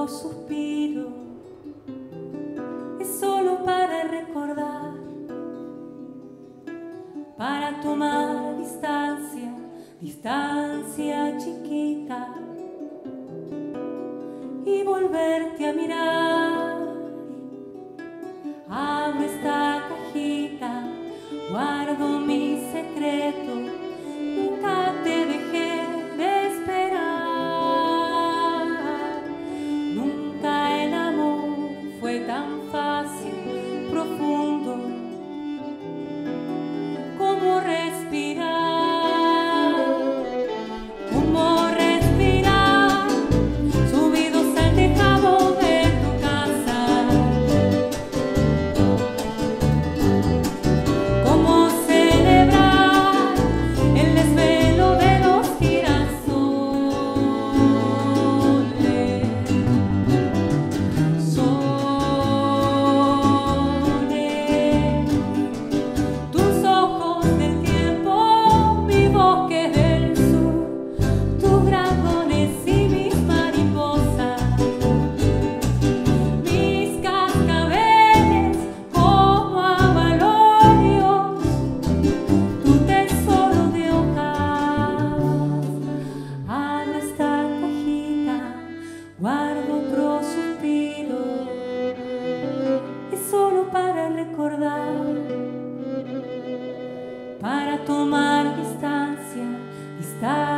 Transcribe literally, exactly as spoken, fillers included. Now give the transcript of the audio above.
otro suspiro, es solo para recordar, para tomar distancia, distancia chiquita, y volverte a mirar. Abro esta cajita, guardo mi secreto, nunca te dejé de esperar. Nunca el amor fue tan fácil, profundo como respirar, como respirar, subidos al tejado de tu casa, como celebrar el desvelo de los girasoles. Soles, tus ojos del tiempo, mi bosque del sur, tus dragones y mis mariposas, mis cascabeles como abalorios, tu tesoro de hojas. Abro esta cajita, guardo otro suspiro, es solo para recordar, para tomar distancia, distancia.